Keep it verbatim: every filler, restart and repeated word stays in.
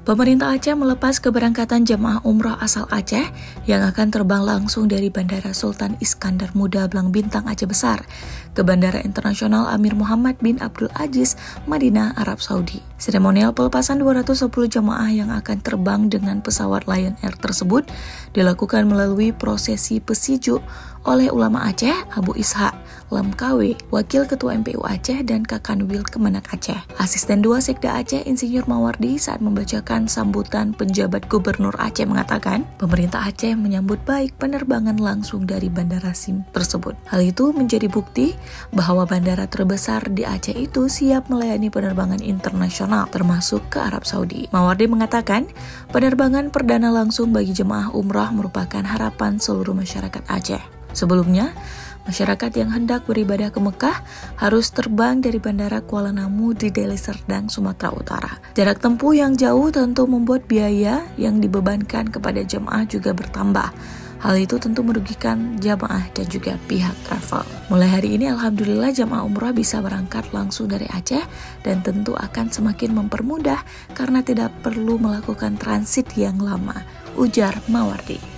Pemerintah Aceh melepas keberangkatan jemaah umroh asal Aceh yang akan terbang langsung dari Bandara Sultan Iskandar Muda Blang Bintang Aceh Besar ke Bandara Internasional Amir Muhammad bin Abdul Aziz, Madinah, Arab Saudi. Seremonial pelepasan dua ratus sepuluh jemaah yang akan terbang dengan pesawat Lion Air tersebut dilakukan melalui prosesi pesijuk oleh ulama Aceh, Abu Ishaq Lamkawe, Wakil Ketua M P U Aceh dan Kakanwil Kemenak Aceh. Asisten dua Sekda Aceh, Insinyur Mawardi, saat membacakan sambutan penjabat Gubernur Aceh mengatakan, pemerintah Aceh menyambut baik penerbangan langsung dari Bandara S I M tersebut. Hal itu menjadi bukti bahwa bandara terbesar di Aceh itu siap melayani penerbangan internasional, termasuk ke Arab Saudi. Mawardi mengatakan, penerbangan perdana langsung bagi jemaah umrah merupakan harapan seluruh masyarakat Aceh. Sebelumnya, masyarakat yang hendak beribadah ke Mekah harus terbang dari Bandara Kuala Namu di Deli Serdang, Sumatera Utara. Jarak tempuh yang jauh tentu membuat biaya yang dibebankan kepada jemaah juga bertambah. Hal itu tentu merugikan jamaah dan juga pihak travel. Mulai hari ini, alhamdulillah jamaah umrah bisa berangkat langsung dari Aceh dan tentu akan semakin mempermudah karena tidak perlu melakukan transit yang lama, ujar Mawardi.